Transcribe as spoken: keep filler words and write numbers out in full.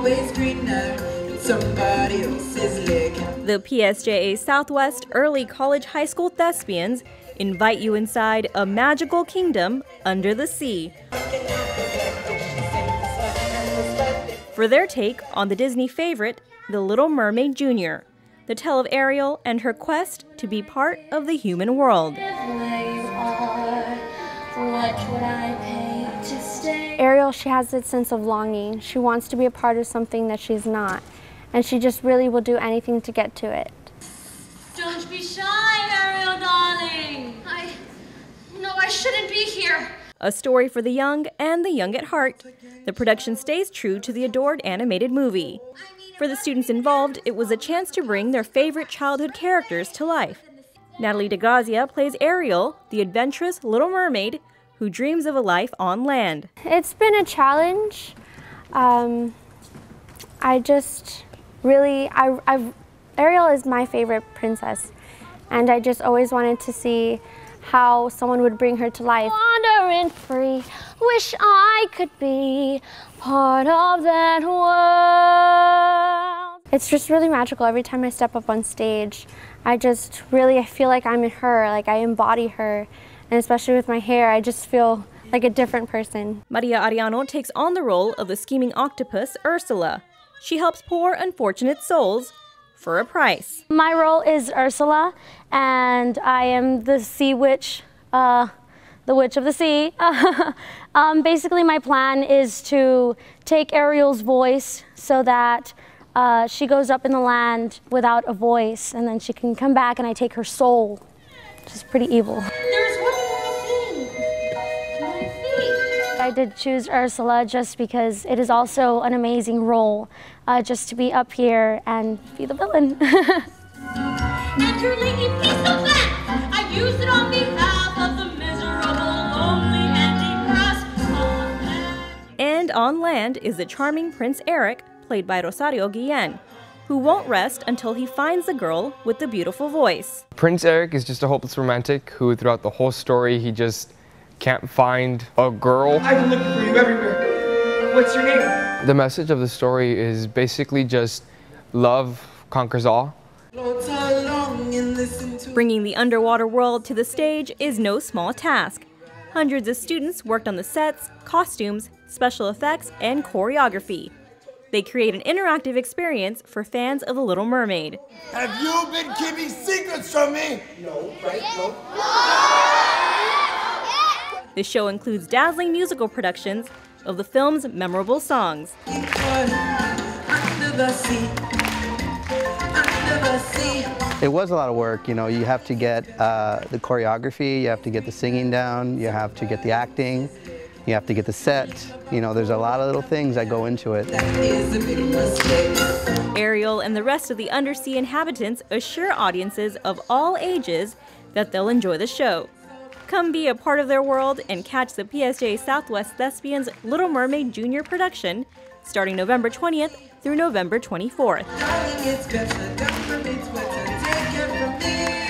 always greener in somebody else's lake. The P S J A Southwest Early College High School Thespians invite you inside a magical kingdom under the sea for their take on the Disney favorite, The Little Mermaid Junior, the tale of Ariel and her quest to be part of the human world. Ariel, she has this sense of longing. She wants to be a part of something that she's not, and she just really will do anything to get to it. Don't be shy, Ariel, darling. I... No, I shouldn't be here. A story for the young and the young at heart. The production stays true to the adored animated movie. For the students involved, it was a chance to bring their favorite childhood characters to life. Natalie DeGrazia plays Ariel, the adventurous Little Mermaid, who dreams of a life on land. It's been a challenge. Um, I just really, I, I've, Ariel is my favorite princess, and I just always wanted to see how someone would bring her to life. Wandering free, wish I could be part of that world. It's just really magical. Every time I step up on stage, I just really I feel like I'm in her, like I embody her. And especially with my hair, I just feel like a different person. Maria Ariano takes on the role of the scheming octopus, Ursula. She helps poor, unfortunate souls for a price. My role is Ursula, and I am the sea witch, uh, the witch of the sea. um, basically, my plan is to take Ariel's voice so that uh, she goes up in the land without a voice, and then she can come back and I take her soul, which is pretty evil. There's one more thing. My feet. I did choose Ursula just because it is also an amazing role, uh, just to be up here and be the villain. And your leaky piece of land, I use it on behalf of the miserable, lonely, and depressed on land. And on land is the charming Prince Eric, played by Rosario Guillen, who won't rest until he finds the girl with the beautiful voice. Prince Eric is just a hopeless romantic who throughout the whole story he just can't find a girl. I've been looking for you everywhere. What's your name? The message of the story is basically just love conquers all. Bringing the underwater world to the stage is no small task. Hundreds of students worked on the sets, costumes, special effects, and choreography. They create an interactive experience for fans of The Little Mermaid. Have you been keeping secrets from me? No, right? No. The show includes dazzling musical productions of the film's memorable songs. It was a lot of work, you know, you have to get uh, the choreography, you have to get the singing down, you have to get the acting, you have to get the set, you know, there's a lot of little things that go into it. Ariel and the rest of the undersea inhabitants assure audiences of all ages that they'll enjoy the show. Come be a part of their world and catch the P S J A Southwest Thespians Little Mermaid Junior production starting November twentieth through November twenty-fourth.